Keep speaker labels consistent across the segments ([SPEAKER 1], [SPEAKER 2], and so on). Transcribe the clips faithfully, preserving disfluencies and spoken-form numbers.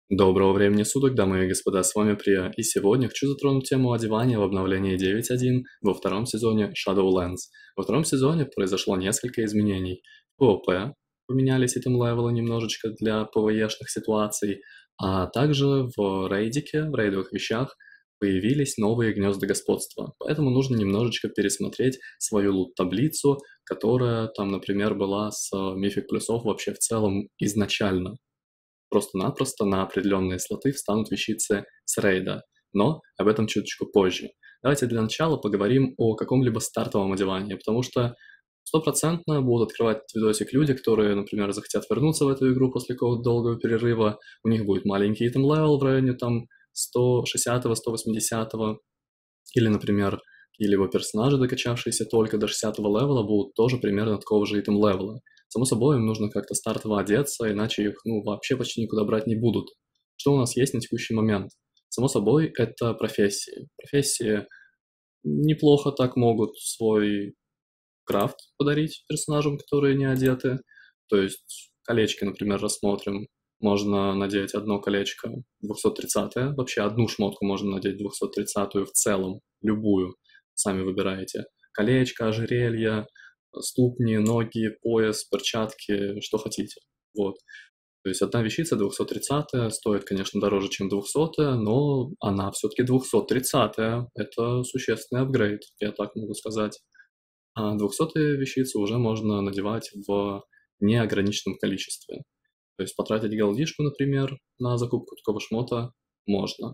[SPEAKER 1] Доброго времени суток, дамы и господа, с вами Прия, и сегодня хочу затронуть тему одевания в обновлении девять точка один во втором сезоне Shadowlands. Во втором сезоне произошло несколько изменений. В PvP поменялись итем-левелы немножечко для пвешных ситуаций, а также в рейдике, в рейдовых вещах появились новые гнезда господства. Поэтому нужно немножечко пересмотреть свою лут-таблицу, которая там, например, была с мифик плюсов вообще в целом изначально. Просто-напросто на определенные слоты встанут вещицы с рейда, но об этом чуточку позже. Давайте для начала поговорим о каком-либо стартовом одевании, потому что стопроцентно будут открывать этот видосик люди, которые, например, захотят вернуться в эту игру после какого-то долгого перерыва, у них будет маленький item level в районе там сто шестидесятого сто восьмидесятого, или, например, какие-либо персонажи, докачавшиеся только до шестидесятого левела, будут тоже примерно такого же item левела. Само собой, им нужно как-то стартово одеться, иначе их ну, вообще почти никуда брать не будут. Что у нас есть на текущий момент? Само собой, это профессии. Профессии неплохо так могут свой крафт подарить персонажам, которые не одеты. То есть колечки, например, рассмотрим. Можно надеть одно колечко двести тридцатое, вообще одну шмотку можно надеть двести тридцатую в целом, любую, сами выбираете. Колечко, ожерелье, ступни, ноги, пояс, перчатки, что хотите. Вот. То есть одна вещица двести тридцатая стоит, конечно, дороже, чем двухсотая, но она все-таки двести тридцатая. Это существенный апгрейд, я так могу сказать. А двухсотые вещицы уже можно надевать в неограниченном количестве. То есть потратить голдишку, например, на закупку такого шмота можно.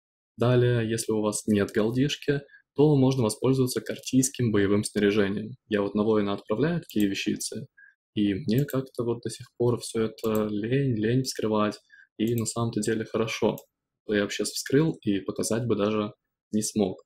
[SPEAKER 1] Далее, если у вас нет голдишки, то можно воспользоваться картийским боевым снаряжением. Я вот на воина отправляю такие вещицы, и мне как-то вот до сих пор все это лень, лень вскрывать, и на самом-то деле хорошо. Я бы сейчас вскрыл и показать бы даже не смог.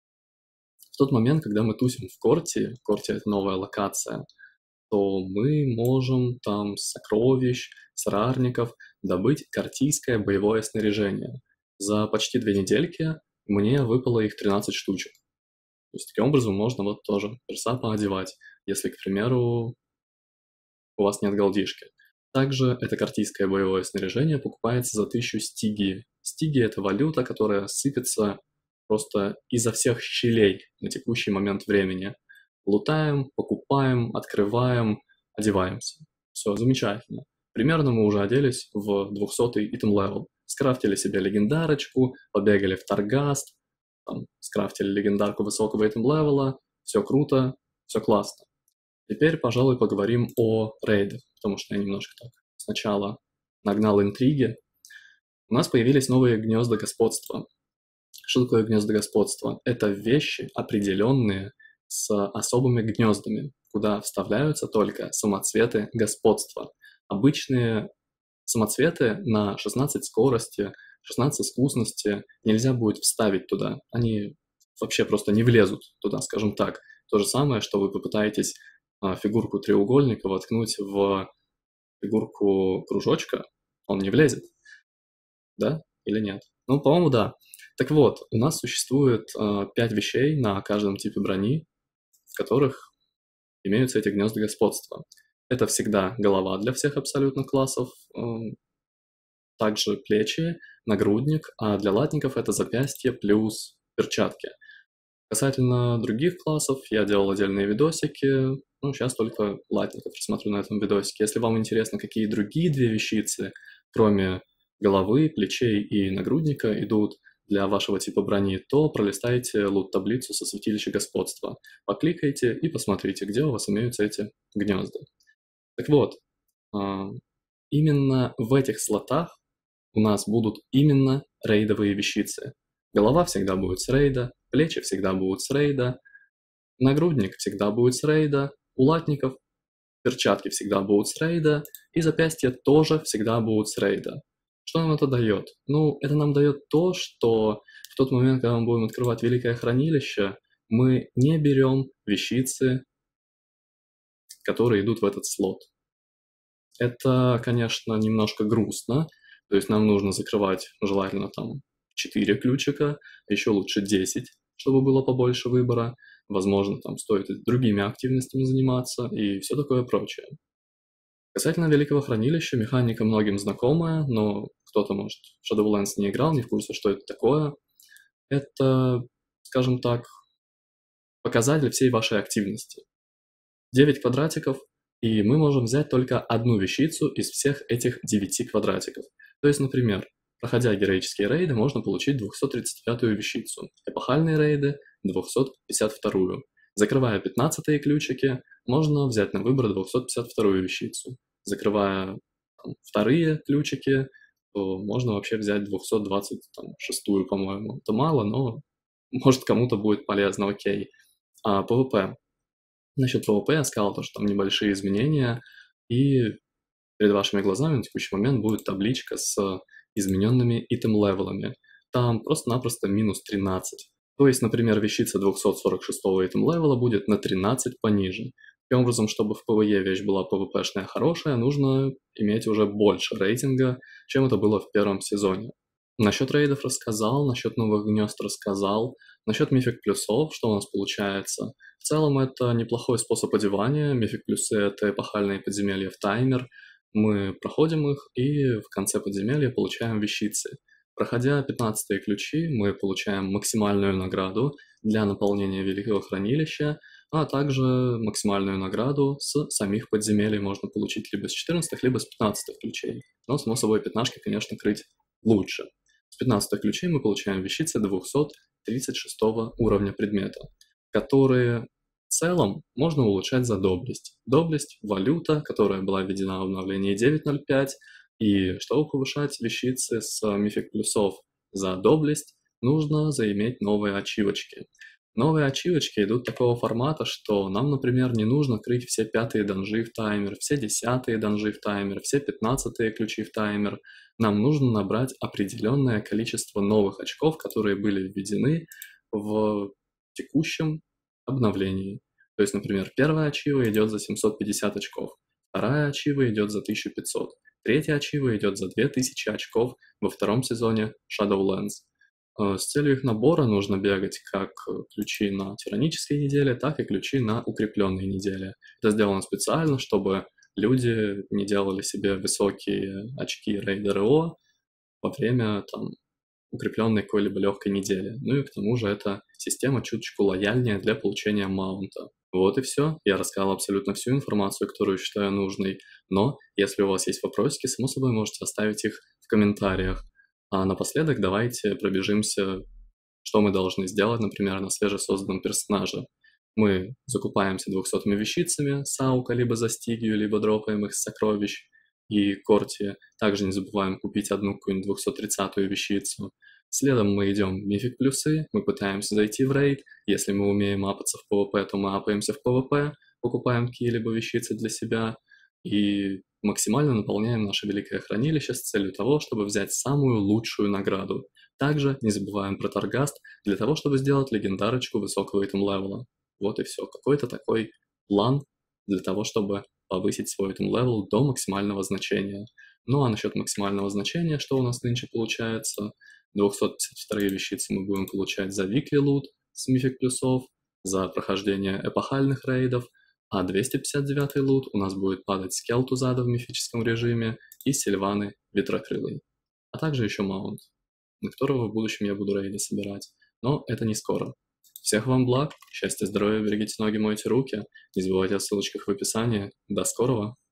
[SPEAKER 1] В тот момент, когда мы тусим в Корте, Корте — это новая локация, то мы можем там с сокровищ, с рарников добыть картийское боевое снаряжение. За почти две недельки мне выпало их тринадцать штучек. То есть таким образом можно вот тоже перса поодевать, если, к примеру, у вас нет голдишки. Также это картийское боевое снаряжение покупается за тысячу стигии. Стигии — это валюта, которая сыпется просто изо всех щелей на текущий момент времени. Лутаем, покупаем, открываем, одеваемся. Все, замечательно. Примерно мы уже оделись в двухсотый item level. Скрафтили себе легендарочку, побегали в Таргаст, там, скрафтили легендарку высокого item левела, все круто, все классно. Теперь, пожалуй, поговорим о рейдах, потому что я немножко так сначала нагнал интриги. У нас появились новые гнезда господства. Что такое гнезда господства? Это вещи определенные с особыми гнездами, куда вставляются только самоцветы господства. Обычные самоцветы на шестнадцать скорости, шестнадцать искусности нельзя будет вставить туда. Они вообще просто не влезут туда, скажем так. То же самое, что вы попытаетесь а, фигурку треугольника воткнуть в фигурку кружочка, он не влезет, да или нет? Ну, по-моему, да. Так вот, у нас существует э, пять вещей на каждом типе брони, в которых имеются эти гнезда господства. Это всегда голова для всех абсолютно классов, э, также плечи, нагрудник, а для латников это запястье плюс перчатки. Касательно других классов, я делал отдельные видосики, ну, сейчас только латников рассмотрю на этом видосике. Если вам интересно, какие другие две вещицы, кроме головы, плечей и нагрудника, идут для вашего типа брони, то пролистайте лут-таблицу со святилища господства. Покликайте и посмотрите, где у вас имеются эти гнезда. Так вот, а, именно в этих слотах у нас будут именно рейдовые вещицы. Голова всегда будет с рейда, плечи всегда будут с рейда, нагрудник всегда будет с рейда, у латников перчатки всегда будут с рейда, и запястья тоже всегда будут с рейда. Что нам это дает? Ну, это нам дает то, что в тот момент, когда мы будем открывать Великое Хранилище, мы не берем вещицы, которые идут в этот слот. Это, конечно, немножко грустно, то есть нам нужно закрывать желательно там четыре ключика, еще лучше десять, чтобы было побольше выбора. Возможно, там стоит и другими активностями заниматься и все такое прочее. Касательно Великого Хранилища, механика многим знакомая, но кто-то, может, в Shadowlands не играл, не в курсе, что это такое. Это, скажем так, показатель всей вашей активности. девять квадратиков, и мы можем взять только одну вещицу из всех этих девяти квадратиков. То есть, например, проходя героические рейды, можно получить двухсот тридцать пятую вещицу, эпохальные рейды – двухсот пятьдесят вторую. Закрывая пятнадцатые ключики, можно взять на выбор двухсот пятьдесят вторую вещицу. Закрывая там, вторые ключики, то можно вообще взять двухсот двадцать шестую, по-моему. Это мало, но может кому-то будет полезно, окей. А PvP. Насчет PvP я сказал, то, что там небольшие изменения, и перед вашими глазами на текущий момент будет табличка с измененными итем-левелами. Там просто-напросто минус тринадцать. То есть, например, вещица двухсот сорок шестого итем-левела будет на тринадцать пониже. Таким образом, чтобы в PvE вещь была PvP-шная хорошая, нужно иметь уже больше рейтинга, чем это было в первом сезоне. Насчет рейдов рассказал, насчет новых гнезд рассказал, насчет мифик плюсов, что у нас получается. В целом это неплохой способ одевания, мифик плюсы — это эпохальные подземелья в таймер. Мы проходим их и в конце подземелья получаем вещицы. Проходя пятнадцатые ключи, мы получаем максимальную награду для наполнения Великого Хранилища, а также максимальную награду с самих подземелий можно получить либо с четырнадцатых, либо с пятнадцатых ключей. Но, само собой, пятнашки, конечно, крыть лучше. С пятнадцатых ключей мы получаем вещицы двухсот тридцать шестого уровня предмета, которые в целом можно улучшать за доблесть. Доблесть – валюта, которая была введена в обновлении девять ноль пять, и чтобы повышать вещицы с мифик плюсов за доблесть, нужно заиметь новые ачивочки. Новые ачивочки идут такого формата, что нам, например, не нужно крыть все пятые данжи в таймер, все десятые данжи в таймер, все пятнадцатые ключи в таймер. Нам нужно набрать определенное количество новых очков, которые были введены в текущем обновлении. То есть, например, первая ачива идет за семьсот пятьдесят очков, вторая ачива идет за тысячу пятьсот, третья ачива идет за две тысячи очков во втором сезоне Shadowlands. С целью их набора нужно бегать как ключи на тиранической неделе, так и ключи на укрепленной неделе. Это сделано специально, чтобы люди не делали себе высокие очки рейда РО во время там, укрепленной какой-либо легкой недели. Ну и к тому же эта система чуточку лояльнее для получения маунта. Вот и все. Я рассказал абсолютно всю информацию, которую считаю нужной. Но если у вас есть вопросики, само собой можете оставить их в комментариях. А напоследок давайте пробежимся, что мы должны сделать, например, на свежесозданном персонаже. Мы закупаемся двухсотыми вещицами с аука, либо за стигию, либо дропаем их с сокровищ и корти. Также не забываем купить одну какую-нибудь двухсот тридцатую вещицу. Следом мы идем в мифик плюсы, мы пытаемся зайти в рейд. Если мы умеем апаться в PvP, то мы апаемся в PvP, покупаем какие-либо вещицы для себя и максимально наполняем наше Великое Хранилище с целью того, чтобы взять самую лучшую награду. Также не забываем про Таргаст для того, чтобы сделать легендарочку высокого итем-левела. Вот и все. Какой-то такой план для того, чтобы повысить свой итем-левел до максимального значения. Ну а насчет максимального значения, что у нас нынче получается? двухсот пятьдесят вторые вещицы мы будем получать за weekly loot с мифик плюсов, за прохождение эпохальных рейдов, а двести пятьдесят девятый лут у нас будет падать с Келтузада в мифическом режиме и Сильваны Ветрокрылой. А также еще маунт, на которого в будущем я буду рейды собирать. Но это не скоро. Всех вам благ, счастья, здоровья, берегите ноги, мойте руки. Не забывайте о ссылочках в описании. До скорого!